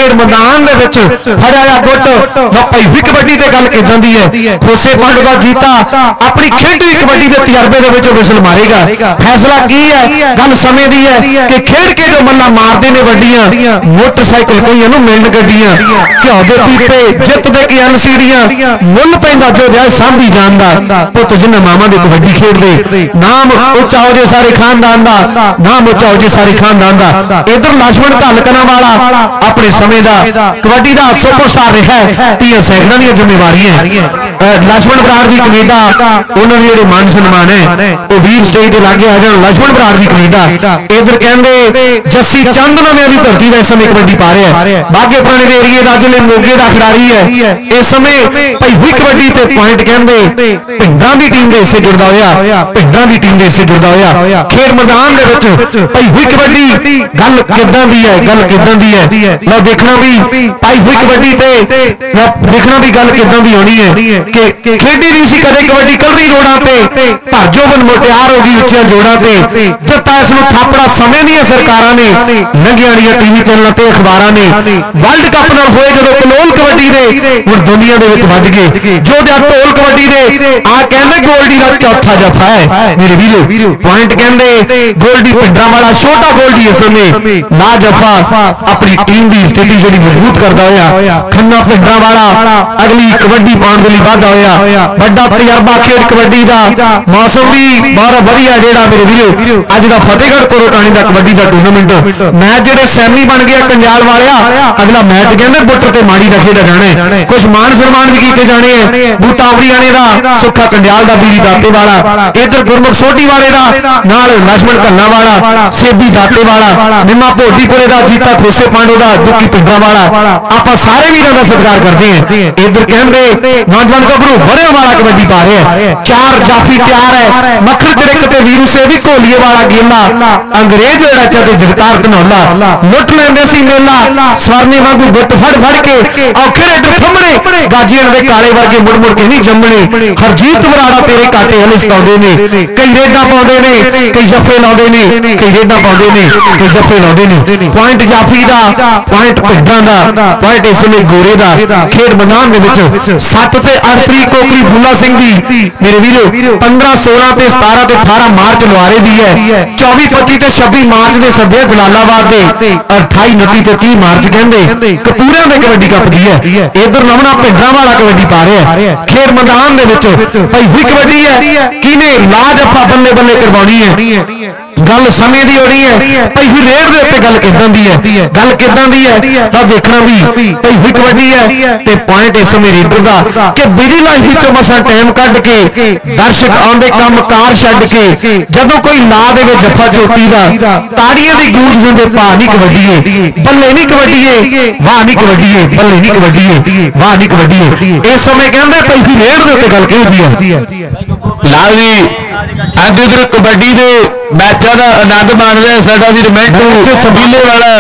ਖੇਡ ਮੈਦਾਨ ਦੇ ਵਿੱਚ ਫੜਿਆ ਆ ਗੁੱਟ ਲਓ ਭਾਈ ਵੀ ਕਬੱਡੀ ਤੇ ਗੱਲ ਕਿਦਾਂ ਦੀ ਹੈ ਖੋਸੇ ਪਿੰਡ ਦਾ ਜੀਤਾ ਆਪਣੀ ਖੇਡੀ ਕਬੱਡੀ ਦੇ ਤਜਰਬੇ ਦੇ ਵਿੱਚ ਵਿਸਲ ਮਾਰੇਗਾ ਫੈਸਲਾ ਕੀ ਹੈ ਗੱਲ ਸਮੇਂ ਦੀ ਹੈ ਕਿ ਖੇਡ ਕੇ ਜੋ ਮੱਲਾਂ ਮਾਰਦੇ ਨੇ ਵੱਡੀਆਂ ਮੋਟਰਸਾਈਕਲ ਕਈਆਂ ਨੂੰ ਮਿਲਣ ਗੱਡੀਆਂ ਘਿਓ ਦੇ ਪੀਪੇ ਜਿੱਤ ਦੇ ਕੀ ਅਨਸੀੜੀਆਂ ਮੁੱਲ ਪੈਂਦਾ ਜੋ ਜਾਇ ਸਾਂਭੀ ਜਾਂਦਾ ਪੁੱਤ ਜਿਨ੍ਹਾਂ ਮਾਵਾਂ ਦੀ ਕਬੱਡੀ ਖੇਡਦੇ ਨਾਮ ਉੱਚਾ ਹੋ ਜੇ ਸਾਰੇ ਖਾਨਦਾਨ ਦਾ ਨਾਮ ਉੱਚਾ ਹੋ ਜੇ ਸਾਰੇ ਖਾਨਦਾਨ ਦਾ ਇਧਰ ਲక్ష్మణ ਘੱਲਕਲਾਂ ਵਾਲਾ ਆਪਣੇ ਸਮੇਂ ਦਾ ਕਬੱਡੀ ਦਾ ਸੁਪਰਸਟਾਰ ਰਿਹਾ ਤੀਆਂ ਸੈਕੜਾਂ ਦੀਆਂ ਜ਼ਿੰਮੇਵਾਰੀਆਂ ਲక్ష్మణ ਬਰਾੜ ਦੀ ਕੈਨੇਡਾ ਉਹਨਾਂ ਦੇ ਜਿਹੜੇ ਮਾਨ ਸਨਮਾਨ ਹੈ ਉਹ ਵੀਰ ਸਟੇਜ ਤੇ ਲੱਗੇ ਆ ਜਾਣ ਲక్ష్మణ ਬਰਾੜ ਦੀ ਕੈਨੇਡਾ ਇਧਰ ਕਹਿੰਦੇ ਜੱਸੀ ਚੰਦ ਨਵੇਂ ਦੀ ਧਰਤੀ ਦਾ ਇਸ ਸਮੇਂ ਕਬੱਡੀ ਪਾ ਰਿਹਾ ਬਾਗੇ ਪੁਰਾਣੇ ਦੇ ਏਰੀਏ ਦਾ ਜ਼ਿਲ੍ਹੇ ਮੋਗੇ ਦਾ ਖਿਡਾਰੀ ਹੈ ਇਸ ਸਮੇਂ ਭਾਈ ਹੋਈ ਕਬੱਡੀ ਤੇ ਪੁਆਇੰਟ ਕਹਿੰਦੇ ਪਿੰਡਾਂ ਦੀ ਟੀਮ ਦੇ ਹਿੱਸੇ ਜੁੜਦਾ ਹੋਇਆ ਪਿੰਡਾਂ ਦੀ ਟੀਮ ਦੇ ਹਿੱਸੇ ਜੁੜਦਾ ਹੋਇਆ ਖੇਡ ਮੈਦਾਨ ਦੇ ਵਿੱਚ ਭਾਈ ਹੋਈ ਕਬੱਡੀ ਗੱਲ ਕਿੱਦਾਂ ਦੀ ਹੈ ਗੱਲ ਕਿੱਦਾਂ ਦੀ ਹੈ ਲਓ ਦੇਖਣਾ ਵੀ ਭਾਈ ਹੋਈ ਕਬੱਡੀ ਤੇ ਦੇਖਣਾ ਵੀ ਗੱਲ ਕਿੱਦਾਂ ਦੀ ਹੋਣੀ ਹੈ ਕਿ ਖੇਡੀ ਨਹੀਂ ਸੀ ਕਦੇ ਕਬੱਡੀ ਕਲਰੀ ਰੋਡਾਂ ਤੇ ਭਾਜੋ ਬਨ ਮੋਟਿਆਰ ਹੋ ਗਈ ਉੱਚੀਆਂ ਜੋੜਾਂ ਤੇ ਦਿੱਤਾ ਇਸ ਨੂੰ ਥਾਪੜਾ ਸਮੇਂ ਦੀਆਂ ਸਰਕਾਰਾਂ ਨੇ ਲੰਘੀਆਂ ਦੀਆਂ ਟੀਵੀ ਚੈਨਲਾਂ ਤੇ ਅਖਬਾਰਾਂ ਨੇ ਵਰਲਡ ਕੱਪ ਨਾਲ ਹੋਏ ਜਦੋਂ ਕਲੋਲ ਕਬੱਡੀ ਦੇ ਹੁਣ ਦੁਨੀਆ ਦੇ ਵਿੱਚ ਵੱਜ ਗਏ ਜੋ ਜਾਂ ਢੋਲ ਕਬੱਡੀ ਦੇ ਆ ਕਹਿੰਦੇ ਗੋਲਡੀ ਦਾ ਚੌਥਾ ਜਫਾ ਹੈ ਮੇਰੇ ਵੀਰੋ ਪੁਆਇੰਟ ਕਹਿੰਦੇ ਗੋਲਡੀ ਪਿੰਡਰਾਂ ਵਾਲਾ ਛੋਟਾ ਗੋਲਡੀ ਇਸ ਸਮੇਂ ਲਾ ਜਫਾ ਆਪਣੀ ਟੀਮ ਦੀ ਸਥਿਤੀ ਜਿਹੜੀ ਮਜ਼ਬੂਤ ਕਰਦਾ ਹੋਇਆ ਖੰਨਾ ਪਿੰਡਰਾਂ ਵਾਲਾ ਅਗਲੀ ਕਬੱਡੀ ਪਾਉਣ ਦੇ ਲਈ ਵਾਧਾ ਹੋਇਆ ਵੱਡਾ ਤਜਰਬਾ ਖੇਡ ਕਬੱਡੀ ਦਾ ਮੌਸਮ ਵੀ ਬਹੁਤ ਵਧੀਆ ਜਿਹੜਾ ਮੇਰੇ ਵੀਰੋ ਅੱਜ ਦਾ ਫਤਿਹਗੜ੍ਹ ਕੋਰੋਟਾਣੀ ਦਾ ਕਬੱਡੀ ਦਾ ਟੂਰਨਾਮੈਂਟ ਮੈਚ ਜਿਹੜੇ ਸੈਮੀ ਬਣ ਗਿਆ ਕੰਜਾਲ ਵਾਲਿਆ ਅਗਲਾ ਮੈਚ ਕਹਿੰਦੇ ਬੁੱਟਰ ਤੇ ਮਾੜੀ ਦਾ ਖੇਡਿਆ ਜਾਣਾ ਕੁਝ ਮਾਨ ਸਨਮਾਨ ਵੀ ਕੀਤੇ ਜਾਣੇ ਆ ਬੂਟਾ ਅਵਰੀਆਣੇ ਦਾ ਸੁੱਖਾ ਕੰਡਿਆਲ ਦਾ ਵੀਰੀ ਦਾਤੇ ਵਾਲਾ ਇਧਰ ਗੁਰਮੁਖ ਸੋਢੀ ਵਾਲੇ ਦਾ ਨਾਲ ਲక్ష్మణ ਘੱਲਾਂ ਵਾਲਾ ਸੇਬੀ ਦਾਤੇ ਵਾਲਾ ਨਿੰਮਾ ਭੋਡੀਪੁਰੇ ਦਾ ਜੀਤਾ ਖੋਸੇ ਪਾਂਡੋ ਦਾ ਦੁੱਕੀ ਪਿੰਡਾਂ ਵਾਲਾ ਆਪਾਂ ਸਾਰੇ ਵੀਰਾਂ ਦਾ ਸਤਿਕਾਰ ਕਰਦੇ ਆ ਇਧਰ ਕਹਿੰਦੇ ਨੌਜਵਾਨ ਗੱਭਰੂ ਵਰਿਆਂ ਵਾਲਾ ਕਬੱਡੀ ਪਾ ਰਿਹਾ ਚਾਰ ਜਾਫੀ ਤਿਆਰ ਹੈ ਮੱਖਰ ਚੜਕ ਤੇ ਵੀਰੂ ਸੇਵੀ ਘੋਲੀਏ ਵਾਲਾ ਗੇਲਾ ਅੰਗਰੇਜ਼ ਰਾਜਾ ਤੇ ਜਗਤਾਰ ਧਨੌਲਾ ਲੁੱਟ ਲੈਂਦੇ ਸੀ ਮੇਲਾ ਸਵਰਨੇ ਵਾਂਗੂ ਗੁੱਟ ਫੜ ਫੜ ਕੇ ਔਖੇ ਰੇਡਰ ਥੰਮਣੇ ਗਾਜੀਆਂ ਦੇ ਕਾਲੇ ਵਰਗੇ ਮੁੜ ਮੁੜ ਕੇ ਨਹੀਂ ਜੰਮਣੇ ਹਰਜੀਤ ਬਰਾੜਾ ਤੇਰੇ ਕਾਟੇ ਹਲੇ ਸਤਾਉਂਦੇ ਨੇ ਕਈ ਰੇਡਾਂ ਪਾਉਂਦੇ ਨੇ ਕਈ ਜੱਫੇ ਲਾਉਂਦੇ ਨੇ ਕਈ ਰੇਡਾਂ ਪਾਉਂਦੇ ਨੇ ਕਈ ਜੱਫੇ ਲਾਉਂਦੇ ਨੇ ਪੁਆਇੰਟ ਜਾਫੀ ਦਾ ਪੁਆਇੰਟ ਪਿੰਡਾਂ ਦਾ ਪੁਆਇੰਟ ਇਸ ਵੇਲੇ ਗੋਰੇ ਦਾ ਖੇਡ ਮੈਦਾਨ ਦੇ ਵਿੱਚ ਸੱਤ ਤੇ ਅੱਠ ਤਰੀਕ ਕੋਕਰੀ ਫੁੱਲਾ ਸਿੰਘ ਦੀ ਮੇਰੇ ਵੀਰੋ ਪੰਦਰਾਂ ਸੋਲਾਂ ਤੇ ਸਤਾਰਾਂ ਤੇ ਅਠਾਰਾਂ ਮਾਰਚ ਲੁਆਰੇ ਦੀ ਹੈ ਚੌਵੀ ਪੱਚੀ ਤੇ ਛੱਬੀ ਮਾਰਚ ਦੇ ਸੱਦੇ ਜਲਾਲਾਬਾਦ ਦੇ ਅਠਾਈ ਉਨੱਤੀ ਤੇ ਤੀਹ ਮਾਰਚ ਕਹਿੰਦੇ ਕਪੂਰਿਆਂ ਦੇ ਕਬੱਡੀ ਕੱਪ ਦੀ ਹੈ ਇਧਰ ਨਵਣਾ ਪਿੰਡਾਂ ਵਾਲਾ ਕਬੱਡੀ ਪਾ ਰਿਹਾ ਖੇਡ ਮੈਦਾਨ ਦੇ ਵਿੱਚ ਭਾਈ ਹੋਈ ਕਬੱਡੀ ਹੈ ਕਿਨੇ ਲਾਜ ਆਪਾਂ ਬੱਲੇ ਬੱਲੇ ਕਰਵਾਉਣੀ ਹੈ ਗੱਲ ਸਮੇਂ ਦੀ ਹੋਣੀ ਹੈ ਭਾਈ ਹੋਈ ਰੇਡ ਦੇ ਉੱਤੇ ਗੱਲ ਕਿੱਦਾਂ ਦੀ ਹੈ ਗੱਲ ਕਿੱਦਾਂ ਦੀ ਹੈ ਤਾਂ ਦੇਖਣਾ ਵੀ ਭਾਈ ਹੋਈ ਕਬੱਡੀ ਹੈ ਤੇ ਪੁਆਇੰਟ ਇਸ ਸਮੇਂ ਰੇਡਰ ਦਾ ਕਿ ਬਿਜੀ ਲਾਈਫ ਵਿੱਚੋਂ ਮਸਾਂ ਟਾਈਮ ਕੱਢ ਕੇ ਦਰਸ਼ਕ ਆਉਂਦੇ ਕੰਮ ਕਾਰ ਛੱਡ ਕੇ ਜਦੋਂ ਕੋਈ ਲਾ ਦੇਵੇ ਜੱਫਾ ਚੋਟੀ ਦਾ ਤਾੜੀਆਂ ਦੀ ਗੂੰਜ ਦਿੰਦੇ ਭਾ ਨਹੀਂ ਕਬੱਡੀਏ ਬੱਲੇ ਨਹੀਂ ਕਬੱਡੀਏ ਵਾਹ ਨਹੀਂ ਕਬੱਡੀਏ ਬੱਲੇ ਨਹੀਂ ਕਬੱਡੀਏ ਵਾਹ ਨਹੀਂ ਕਬੱਡੀਏ ਇਸ ਸਮੇਂ ਕਹਿੰਦੇ ਭਾਈ ਹੋਈ ਰੇਡ ਦੇ ਉੱਤੇ ਗੱਲ ਕਿਹਦੀ ਹੈ ਲਾਲ ਜੀ ਅੱਜ ਇਧਰ ਕਬੱਡੀ ਦੇ ਮੈਚਾਂ ਦਾ ਆਨੰਦ ਮਾਣ ਰਿਹਾ ਸਾਡਾ ਵੀਰ ਮਿੰਟੂ ਸਬੀਲੇ ਵਾਲਾ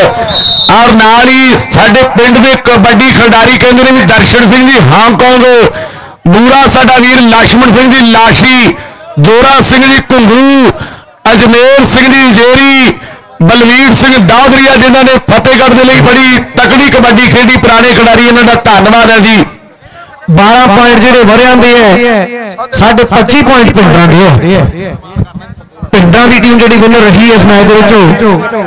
ਔਰ ਨਾਲ ਹੀ ਸਾਡੇ ਪਿੰਡ ਦੇ ਕਬੱਡੀ ਖਿਡਾਰੀ ਕਹਿੰਦੇ ਨੇ ਵੀ ਦਰਸ਼ਨ ਸਿੰਘ ਜੀ ਹਾਂਗਕਾਂਗ ਬੂਰਾ ਸਾਡਾ ਵੀਰ ਲక్ష్మణ ਸਿੰਘ ਦੀ ਲਾਸ਼ੀ ਜੋਰਾ ਸਿੰਘ ਜੀ ਘੁੰਗਰੂ ਅਜਮੇਰ ਸਿੰਘ ਦੀ ਜੇਰੀ ਬਲਵੀਰ ਸਿੰਘ ਦਾਦਰੀਆ ਜਿਨ੍ਹਾਂ ਨੇ ਫਤਿਹਗੜ੍ਹ ਦੇ ਲਈ ਬੜੀ ਤਕੜੀ ਕਬੱਡੀ ਖੇਡੀ ਪੁਰਾਣੇ ਖਿਡਾਰੀ ਇਹਨਾਂ ਦਾ ਧੰਨਵਾਦ ਹੈ ਜੀ ਬਾਰਾਂ ਪੁਆਇੰਟ ਜਿਹੜੇ ਵਰਿਆਂ ਦੇ ਹੈ ਸਾਡੇ ਪੱਚੀ ਪੁਆਇੰਟ ਪਿੰਡਾਂ ਦੇ ਹੈ ਪਿੰਡਾਂ ਦੀ ਟੀਮ ਜਿਹੜੀ ਵਿਨਰ ਰਹੀ ਇਸ ਮੈਚ ਦੇ ਵਿੱਚੋਂ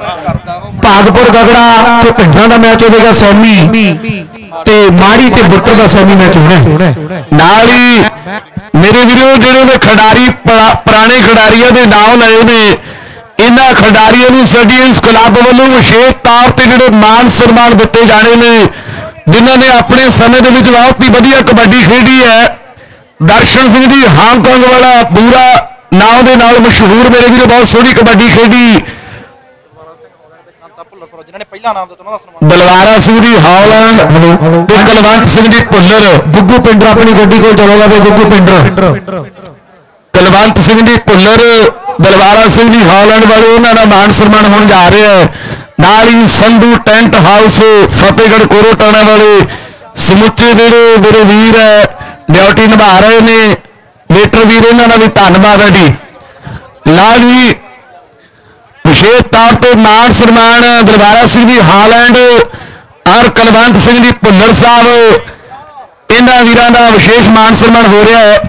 ਭਾਗਪੁਰ ਗਗੜਾ ਤੇ ਪਿੰਡਾਂ ਦਾ ਮੈਚ ਹੋਵੇਗਾ ਸੈਮੀ ਤੇ ਮਾੜੀ ਤੇ ਬੁੱਟਰ ਦਾ ਸੈਮੀ ਮੈਚ ਹੋਣਾ ਨਾਲ ਹੀ ਮੇਰੇ ਵੀਰੋ ਜਿਹੜੇ ਨੇ ਖਿਡਾਰੀ ਪੁਰਾਣੇ ਖਿਡਾਰੀਆਂ ਦੇ ਨਾਮ ਲਏ ਨੇ ਇਹਨਾਂ ਖਿਡਾਰੀਆਂ ਨੂੰ ਸਾਡੀ ਇਸ ਕਲੱਬ ਵੱਲੋਂ ਵਿਸ਼ੇਸ਼ ਤੌਰ ਤੇ ਜਿਹੜੇ ਮਾਨ ਸਨਮਾਨ ਦਿੱਤੇ ਜਾਣੇ ਨੇ ਜਿਨ੍ਹਾਂ ਨੇ ਆਪਣੇ ਸਮੇਂ ਦੇ ਵਿੱਚ ਬਹੁਤ ਹੀ ਵਧੀਆ ਕਬੱਡੀ ਖੇਡੀ ਹੈ ਦਰਸ਼ਨ ਸਿੰਘ ਜੀ ਹਾਂਗਕਾਂਗ ਵਾਲਾ ਪੂਰਾ ਨਾਮ ਦੇ ਨਾਲ ਮਸ਼ਹੂਰ ਮੇਰੇ ਵੀਰੋ ਬਹੁਤ ਸੋਹਣੀ ਕਬੱਡੀ ਖੇਡੀ ਬਲਵਾਰਾ ਸਿੰਘ ਜੀ ਹਾਲੈਂਡ ਤੇ ਕੁਲਵੰਤ ਸਿੰਘ ਜੀ ਭੁੱਲਰ ਗੁੱਗੂ ਪਿੰਡਰ ਆਪਣੀ ਗੱਡੀ ਕੋਲ ਚਲਾ ਜਾਵੇ ਗੁੱਗੂ ਪਿੰਡਰ ਕੁਲਵੰਤ ਸਿੰਘ ਜੀ ਭੁੱਲਰ ਬਲਵਾਰਾ ਸਿੰਘ ਜੀ ਹਾਲੈਂਡ ਵਾਲੇ ਉਹਨਾਂ ਦਾ ਮਾਨ ਸਨਮਾਨ ਹੋਣ ਜਾ ਰਿਹਾ ਹੈ ਨਾਲ ਹੀ ਸੰਧੂ ਟੈਂਟ ਹਾਊਸ ਫਤਿਹਗੜ੍ਹ ਕੋਰੋਟਾਣਾ ਵਾਲੇ ਸਮੁੱਚੇ ਜਿਹੜੇ ਮੇਰੇ ਵੀਰ ਹੈ ਡਿਊਟੀ ਨਿਭਾ ਰਹੇ ਨੇ ਵੇਟਰ ਵੀਰ ਇਹਨਾਂ ਦਾ ਵੀ ਧੰਨਵਾਦ ਹੈ ਜੀ ਲਾਲ ਜੀ ਵਿਸ਼ੇਸ਼ ਤੌਰ ਤੇ ਮਾਨ ਸਨਮਾਨ ਦਰਬਾਰਾ ਸਿੰਘ ਜੀ ਹਾਲੈਂਡ और कुलवंत सिंह जी भुल्लर साहब इन्हां वीरां दा विशेष मान सम्मान हो रहा है।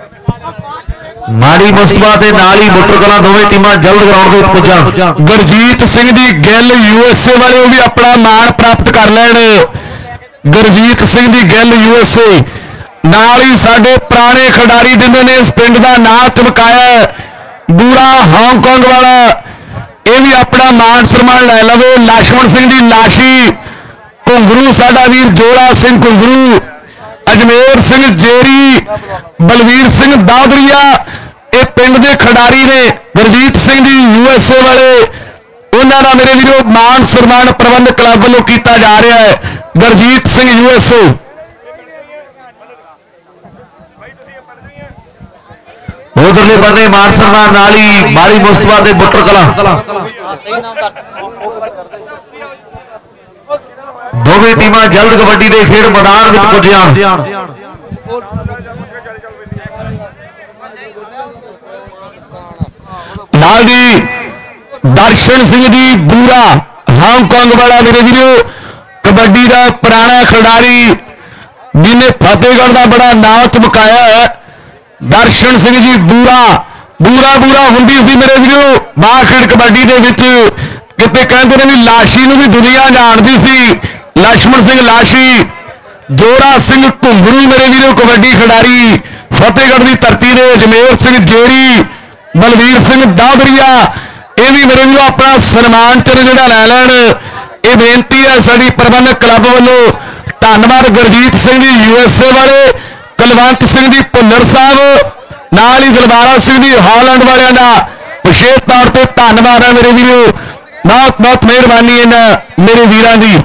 माड़ी मुस्तफा के नाल ही मोटर कलां दोवें टीमां जल्द ग्राउंड के पुजा। गुरजीत सिंह जी गिल यूएसए वाले वो भी अपना मान प्राप्त कर लैण। गुरजीत सिंह जी गिल यूएसए नाल ही साडे पुराने खिडारी जिन्होंने इस पिंड का नाम चमकाया बूरा हांगकांग वाला ये भी अपना मान सम्मान लै लवे। लक्ष्मण सिंह जी लाशी घुंगरू साडा वीर जोड़ा सिंह घुंगरू अजमेर सिंह जेरी बलवीर सिंह दादरिया ये पिंड के खिडारी ने। गुरजीत सिंह जी यूएसए वाले उन्होंने मेरे वीरों मान सम्मान प्रबंध क्लब वालों किया जा रहा है। गुरजीत सिंह यूएसए उधरले बन्ने मान सम्मान नाल ही माड़ी मुस्तफा के बुटर कलां दोवें टीमां जल्द कबड्डी के खेड मैदान में पुज्जियां। नाल जी दर्शन सिंह जी बूरा हांगकांग वाला मेरे वीरो कबड्डी का पुराना खिडारी जिन्हें फतेहगढ़ का बड़ा नाम चमकाया है। दर्शन सिंह जी बूरा बूरा बूरा हुंदी सी मेरे वीरो बाखड़ कबड्डी दे विच किते कहते ने भी लाशी नूं भी दुनिया जानदी सी। लक्ष्मण सिंह लाशी जोरा सिंह घुंगरू मेरे वीरो कबड्डी खिडारी फतेहगढ़ की धरती ने। अजमेर सिंह जेरी बलवीर सिंह दादरिया ये भी मेरे वीरो अपना सन्मान चिन्ह जिहड़ा लै लैण। ये बेनती है साडी प्रबंधक क्लब वालों। धन्नवाद गुरजीत सिंह जी यूएसए वाले कुलवंत सिंह जी भुल्लर साहब नाल ही दिलबारा सिंह जी हॉलैंड वालियां दा विशेष तौर पर धन्नवाद है मेरे वीरो। बहुत बहुत मेहरबानी इन्हां मेरे वीरां दी।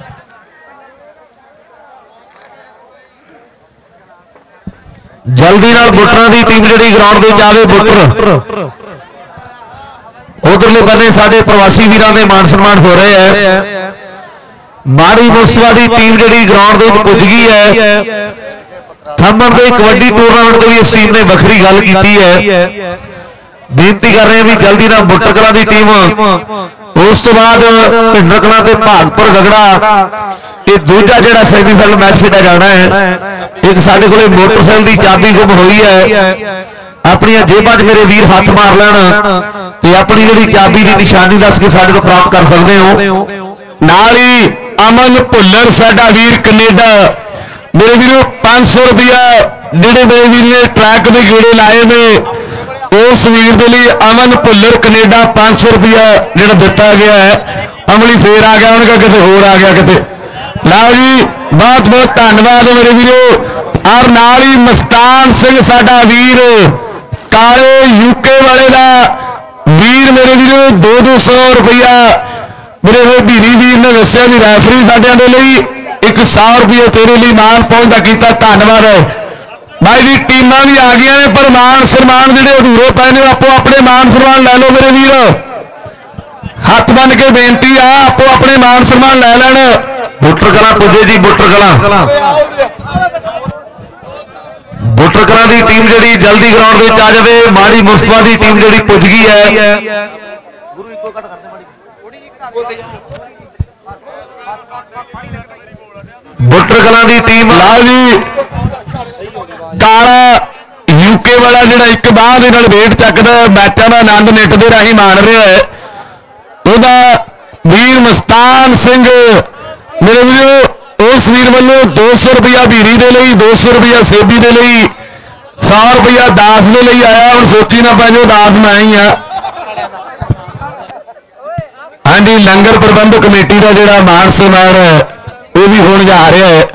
जल्दी नाल बुटरां दी टीम जिहड़ी ग्राउंड दे जावे बुटर। उधरले बन्ने साडे प्रवासी वीरां दे मान सम्मान हो रहे हैं। माड़ी मुस्तफा की टीम जिहड़ी ग्राउंड दे पुज गई है। थंबन के कबड्डी टूरनामेंट से भी इस टीम ने वखरी गल की है। बेनती कर रहे हैं भी जल्दी ना बुटर कलां की टीम उस तो बाद भिंडर कलां ते भागपुर गगड़ा ये दूजा जिहड़ा सैमीफाइनल मैच खेडा जाना है। एक साडे कोले मोटरसाइकिल की चाबी गुम हुई है। अपनी जेबां च मेरे वीर हाथ मार लैण ते अपनी जिहड़ी चाबी की निशानी दस के साडे तो प्राप्त कर सकते हो। नाल ही अमन भुल्लर साडा वीर कनेडा मेरे वीरों पांच सौ रुपया जिहड़े मेरे वीर ने ट्रैक के गेड़े लाए ने उस वीर के लिए अमन भुल्लर कनेडा पांच सौ रुपया जिहड़ा दिता गया है। अमली फेर आ गया उनका कितने होर आ गया कितने। लाओ जी बहुत बहुत धन्यवाद मेरे वीरों। और नाल ही मस्तान सिंह साडा वीर काले यूके वाले का वीर मेरे वीरों दो दो सौ रुपया मेरे भीरी वीर ने दसिया भी रैफरी साडियां दे लई एक सौ रुपये तेरे लिए मान पहुंचता किया धन्यवाद है भाई जी। टीमां भी आ गई ने पर मान सम्मान जिहड़े अधूरे पए ने आपो अपने मान सम्मान लै लो मेरे वीर। हथ बन के बेनती आ आपो अपने मान सम्मान लै लैण। बुटर कलां पुजे जी बुटर कलां बुटर कलां की टीम जिहड़ी जल्दी ग्राउंड में आ जाए। माड़ी मुस्तफा की टीम जिहड़ी पुज गई है। बुटर कलां की टीम लाओ जी काला यूके वाला जिहड़ा एक बाद इहनां वेट चकदा मैचों का आनंद नेट के राही माण रहा है उहदा वीर मस्तान सिंह मेरे वीरों उस वीर वालों दो सौ रुपया भीरी के लिए दो सौ रुपया सेबी के लिए सौ रुपया दास के लिए आया। हम सोची ना पै जाओ दास मैं ही हाँ। हाँ जी लंगर प्रबंध कमेटी का जिहड़ा मान सम्मान है वो भी होने जा रहा है।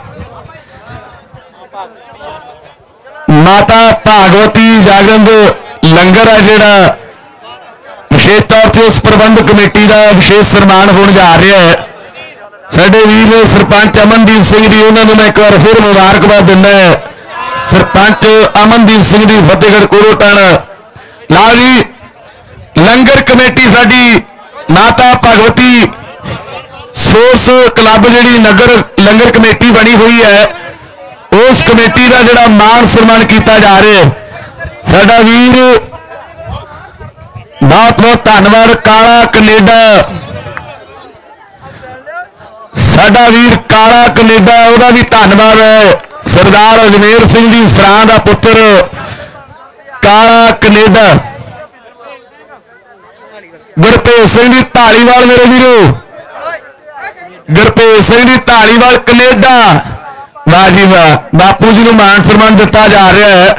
माता भागवती जागरण लंगर है जिहड़ा विशेष तौर पर उस प्रबंध कमेटी का विशेष सम्मान होने जा रहा है। साडे वीर सरपंच अमनदीप सिंह जी उन्होंने मैं एक बार फिर मुबारकबाद दिना है। सरपंच अमनदीप सिंह जी फतेहगढ़ कोरोटन। लाओ जी लंगर कमेटी साडी माता भगवती स्पोर्ट्स क्लब जिहड़ी नगर लंगर कमेटी बनी हुई है उस कमेटी का जिहड़ा मान सम्मान किया जा रहा है। साडा वीर बहुत बहुत धन्यवाद काला कनेडा ਸਾਡਾ ਵੀਰ ਕਾਲਾ ਕੈਨੇਡਾ, ਉਹਦਾ ਵੀ ਧੰਨਵਾਦ ਹੈ। ਸਰਦਾਰ ਅਜਮੇਰ ਸਿੰਘ ਦੀ ਸਰਾਂ ਦਾ ਪੁੱਤਰ ਕਾਲਾ ਕੈਨੇਡਾ। ਗੁਰਪ੍ਰੀਤ ਸਿੰਘ ਦੀ ਢਾਲੀਵਾਲ ਮੇਰੇ ਵੀਰੋ, ਗੁਰਪ੍ਰੀਤ ਸਿੰਘ ਦੀ ਢਾਲੀਵਾਲ ਕੈਨੇਡਾ। ਵਾਹ ਜੀ ਵਾਹ, ਬਾਪੂ ਜੀ ਨੂੰ ਮਾਣ ਸਨਮਾਨ ਦਿੱਤਾ ਜਾ ਰਿਹਾ ਹੈ।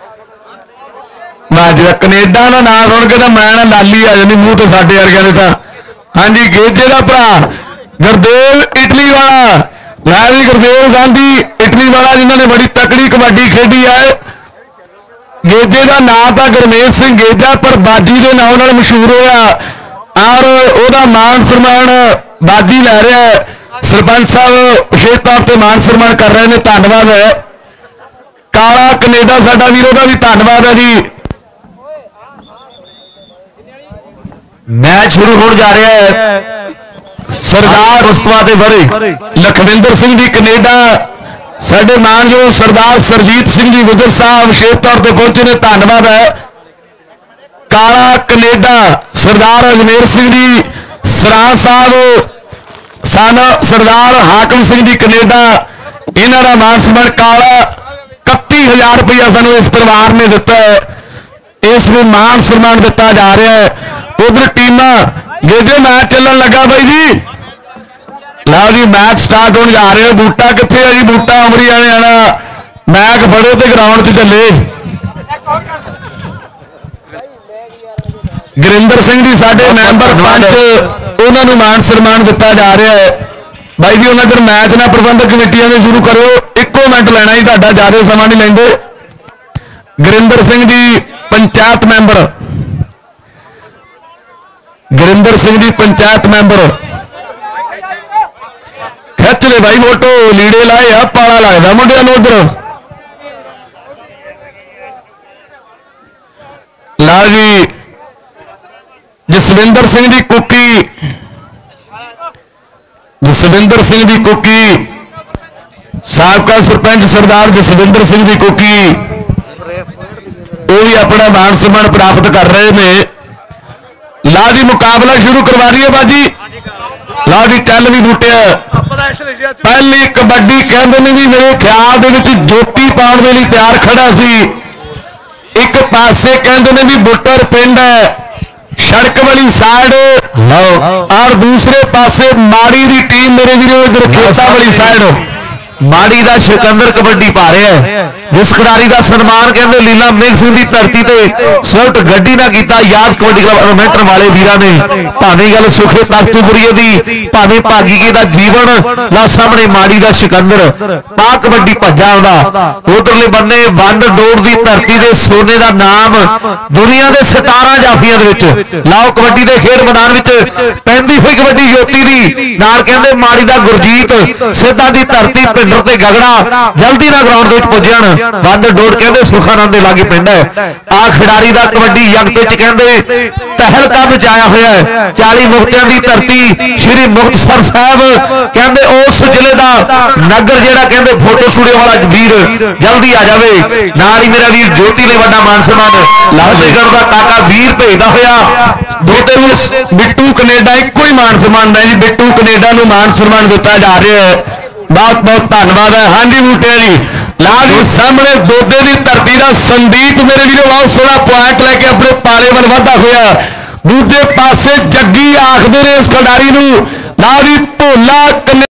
ਵਾਹ ਜੀ, ਕੈਨੇਡਾ ਦਾ ਨਾਮ ਸੁਣ ਕੇ ਤਾਂ ਮੈਂ ਨਾ ਲਾਲੀ ਆ ਜਾਂਦੀ ਮੂੰਹ ਤੇ ਸਾਡੇ ਵਰਗਿਆਂ ਦੇ ਤਾਂ। ਹਾਂਜੀ, ਗੇਜੇ ਦਾ ਭਰਾ ਗੁਰਦੇਵ ਇਟਲੀ ਵਾਲਾ, ਲੈ ਵੀ ਗੁਰਦੇਵ ਗਾਂਧੀ ਇਟਲੀ ਵਾਲਾ, ਜਿਨ੍ਹਾਂ ਨੇ ਬੜੀ ਤਕੜੀ ਕਬੱਡੀ ਖੇਡੀ ਹੈ। ਗੇਜੇ ਦਾ ਨਾਂ ਤਾਂ ਗੁਰਮੇਲ ਸਿੰਘ ਗੇਜਾ, ਪਰ ਬਾਜੀ ਦੇ ਨਾਮ ਨਾਲ ਮਸ਼ਹੂਰ ਹੋਇਆ ਔਰ ਉਹਦਾ ਮਾਣ ਸਨਮਾਨ ਬਾਜੀ ਲੈ ਰਿਹਾ ਹੈ। ਸਰਪੰਚ ਸਾਹਿਬ ਵਿਸ਼ੇਸ਼ ਤੌਰ ਤੇ ਮਾਣ ਸਨਮਾਨ ਕਰ ਰਹੇ ਨੇ, ਧੰਨਵਾਦ ਹੈ। ਕਾਲਾ ਕੈਨੇਡਾ ਸਾਡਾ ਵੀਰ, ਉਹਦਾ ਵੀ ਧੰਨਵਾਦ ਹੈ ਜੀ। ਮੈਚ ਸ਼ੁਰੂ ਹੋਣ ਜਾ ਰਿਹਾ ਹੈ। ਸਰਦਾਰ ਰੁਸਤਵਾ ਦੇ ਬਰੇ ਲਖਵਿੰਦਰ ਸਿੰਘ ਜੀ ਕੈਨੇਡਾ, ਸਾਡੇ ਮਾਨਯੋਗ ਸਰਦਾਰ ਸਰਜੀਤ ਸਿੰਘ ਜੀ ਗੁਜਰ ਸਾਹਿਬ ਵਿਸ਼ੇਸ਼ ਤੌਰ ਤੇ ਪਹੁੰਚੇ ਨੇ, ਧੰਨਵਾਦ ਹੈ। ਕਾਲਾ ਕੈਨੇਡਾ ਸਰਦਾਰ ਅਜਮੇਰ ਸਿੰਘ ਜੀ ਸਰਾਂ ਸਾਹਿਬ, ਸਨ ਸਰਦਾਰ ਹਾਕਮ ਸਿੰਘ ਜੀ ਕੈਨੇਡਾ, ਇਹਨਾਂ ਦਾ ਮਾਨ ਸਨਮਾਨ ਕਾਲਾ ਇਕੱਤੀ ਹਜ਼ਾਰ ਰੁਪਇਆ ਸਾਨੂੰ ਇਸ ਪਰਿਵਾਰ ਨੇ ਦਿੱਤਾ ਹੈ। ਇਸ ਨੂੰ ਮਾਨ ਸਨਮਾਨ ਦਿੱਤਾ ਜਾ ਰਿਹਾ ਹੈ। ਉਧਰ ਟੀਮਾਂ ਗੇਜੇ ਮੈਚ ਚੱਲਣ ਲੱਗਾ ਬਾਈ ਜੀ। ਲਓ ਜੀ, ਮੈਚ ਸਟਾਰਟ ਹੋਣ ਜਾ ਰਿਹਾ। ਬੂਟਾ ਕਿੱਥੇ ਹੈ ਜੀ? ਬੂਟਾ ਉਮਰੀ ਵਾਲੇ ਆਣਾ ਮੈਚ ਫੜੋ ਤੇ ਗਰਾਊਂਡ 'ਚ ਚੱਲੇ। ਗੁਰਿੰਦਰ ਸਿੰਘ ਜੀ ਸਾਡੇ ਮੈਂਬਰ ਪੰਚ, ਉਹਨਾਂ ਨੂੰ ਮਾਣ ਸਨਮਾਨ ਦਿੱਤਾ ਜਾ ਰਿਹਾ ਹੈ। ਬਾਈ ਜੀ, ਉਹਨਾਂ ਚਿਰ ਮੈਚ ਨਾਲ ਪ੍ਰਬੰਧਕ ਕਮੇਟੀਆਂ ਦੇ ਸ਼ੁਰੂ ਕਰੋ। ਇੱਕੋ ਮਿੰਟ ਲੈਣਾ ਜੀ ਤੁਹਾਡਾ, ਜ਼ਿਆਦਾ ਸਮਾਂ ਨਹੀਂ ਲੈਂਦੇ। ਗੁਰਿੰਦਰ ਸਿੰਘ ਜੀ ਪੰਚਾਇਤ ਮੈਂਬਰ, ਗੁਰਿੰਦਰ ਸਿੰਘ ਜੀ ਪੰਚਾਇਤ ਮੈਂਬਰ, ਖਿੱਚ ਲੈ ਬਾਈ ਫੋਟੋ, ਲੀੜੇ ਲਾਏ ਆ, ਪਾਲਾ ਲੱਗਦਾ ਮੁੰਡਿਆਂ ਨੂੰ। ਉਧਰ ਲਾ ਜੀ ਜਸਵਿੰਦਰ ਸਿੰਘ ਦੀ ਕੁੱਕੀ, ਜਸਵਿੰਦਰ ਸਿੰਘ ਦੀ ਕੁੱਕੀ, ਸਾਬਕਾ ਸਰਪੰਚ ਸਰਦਾਰ ਜਸਵਿੰਦਰ ਸਿੰਘ ਦੀ ਕੁੱਕੀ, ਉਹ ਵੀ ਆਪਣਾ ਮਾਣ ਸਨਮਾਨ ਪ੍ਰਾਪਤ ਕਰ ਰਹੇ ਨੇ। ਲਾ ਜੀ, ਮੁਕਾਬਲਾ ਸ਼ੁਰੂ ਕਰਵਾ ਰਹੀ ਹੈ ਬਾਜੀ। ਲਾ ਜੀ, ਚੱਲ ਵੀ ਬੂਟਿਆ। ਪਹਿਲੀ ਕਬੱਡੀ ਕਹਿੰਦੇ ਨੇ ਵੀ ਮੇਰੇ ਖਿਆਲ ਦੇ ਵਿੱਚ ਜੋਤੀ ਪਾਉਣ ਦੇ ਲਈ ਤਿਆਰ ਖੜਾ ਸੀ। ਇੱਕ ਪਾਸੇ ਕਹਿੰਦੇ ਨੇ ਵੀ ਬੁੱਟਰ ਪਿੰਡ ਹੈ, ਸੜਕ ਵਾਲੀ ਸਾਈਡ, ਔਰ ਦੂਸਰੇ ਪਾਸੇ ਮਾੜੀ ਦੀ ਟੀਮ ਮੇਰੇ ਵੀਰੋ ਇਧਰ ਖੇਤਾਂ ਵਾਲੀ ਸਾਈਡ। ਮਾੜੀ ਦਾ ਸਿਕੰਦਰ ਕਬੱਡੀ ਪਾ ਰਿਹਾ ਹੈ, ਜਿਸ ਖਿਡਾਰੀ ਦਾ ਸਨਮਾਨ ਕਹਿੰਦੇ ਲੀਲਾ ਮੇਘ ਸਿੰਘ ਦੀ ਧਰਤੀ ਤੇ ਸਵਿਫਟ ਗੱਡੀ ਨਾਲ ਕੀਤਾ ਯਾਦ ਕਬੱਡੀ ਕਲੱਬ ਅਰਮੈਂਟਰ ਵਾਲੇ ਵੀਰਾਂ ਨੇ। ਭਾਵੇਂ ਗੱਲ ਸੁਖੇ ਤਖਤੂਪੁਰੀਏ ਦੀ, ਭਾਵੇਂ ਭਾਗੀਕੇ ਦਾ ਜੀਵਨ, ਲਾ ਸਾਹਮਣੇ ਮਾੜੀ ਦਾ ਸਿਕੰਦਰ ਪਾ ਕਬੱਡੀ ਭੱਜਾ ਆਉਂਦਾ। ਉਧਰਲੇ ਬੰਨੇ ਵੰਡ ਡੋੜ ਦੀ ਧਰਤੀ ਦੇ ਸੋਨੇ ਦਾ ਨਾਮ ਦੁਨੀਆ ਦੇ ਸਤਾਰਾਂ ਜਾਫੀਆਂ ਦੇ ਵਿੱਚ। ਲਾਓ ਕਬੱਡੀ ਦੇ ਖੇਡ ਮੈਦਾਨ ਵਿੱਚ ਪੈਂਦੀ ਹੋਈ ਕਬੱਡੀ ਜੋਤੀ ਦੀ ਨਾਲ ਕਹਿੰਦੇ ਮਾੜੀ ਦਾ ਗੁਰਜੀਤ ਸਿੱਧਾ ਦੀ ਧਰਤੀ ਭਿੰਡਰ ਤੇ ਗਗੜਾ ਜਲਦੀ ਨਾਲ ਗਰਾਊਂਡ ਦੇ ਵਿੱਚ ਪੁੱਜ ਜਾਣ। ਵੰਡ ਡੋੜ ਕਹਿੰਦੇ ਸੁਖਾਨੰਦ ਦੇ ਲਾਗੇ ਪਿੰਡ ਹੈ। ਆ ਖਿਡਾਰੀ ਦਾ ਕਬੱਡੀ ਜਗਤ ਵਿੱਚ ਕਹਿੰਦੇ ਤਹਿਲਕਾ ਮਚਾਇਆ ਹੋਇਆ ਹੈ। ਚਾਲੀ ਮੁਕਤਿਆਂ ਦੀ ਧਰਤੀ ਸ਼੍ਰੀ ਮੁਕਤਸਰ ਸਾਹਿਬ, ਕਹਿੰਦੇ ਉਸ ਜ਼ਿਲ੍ਹੇ ਦਾ ਨਗਰ ਜਿਹੜਾ ਕਹਿੰਦੇ ਫੋਟੋ ਸਟੂਡੀਓ ਵਾਲਾ ਵੀਰ ਜਲਦੀ ਆ ਜਾਵੇ। ਨਾਲ ਹੀ ਮੇਰਾ ਵੀਰ ਜੋਤੀ ਲਈ ਵੱਡਾ ਮਾਨ ਸਨਮਾਨ ਲਾਹੌਰਗੜ੍ਹ ਦਾ ਕਾਕਾ ਵੀਰ ਭੇਜਦਾ ਹੋਇਆ। ਦੋ ਤੇ ਬਿੱਟੂ ਕੈਨੇਡਾ ਇੱਕੋ ਹੀ ਮਾਨ ਸਨਮਾਨ ਦਾ ਜੀ। ਬਿੱਟੂ ਕੈਨੇਡਾ ਨੂੰ ਮਾਨ ਸਨਮਾਨ ਦਿੱਤਾ ਜਾ ਰਿਹਾ ਹੈ। ਬਹੁਤ ਬਹੁਤ ਧੰਨਵਾਦ ਹੈ। ਹਾਂਜੀ ਬੂਟੇ ਜੀ, ਲਾਲ ਜੀ ਸਾਹਮਣੇ ਦੋਦੇ ਦੀ ਧਰਤੀ ਦਾ ਸੰਦੀਪ ਮੇਰੇ ਵੀਰੋ ਬਹੁਤ ਸੋਹਣਾ ਪੁਆਇੰਟ ਲੈ ਕੇ ਆਪਣੇ ਪਾਲੇ ਵੱਲ ਵਧਦਾ ਹੋਇਆ। ਦੂਜੇ ਪਾਸੇ ਜੱਗੀ ਆਖਦੇ ਨੇ ਇਸ ਖਿਡਾਰੀ ਨੂੰ, ਲਾਲ ਜੀ ਭੋਲਾ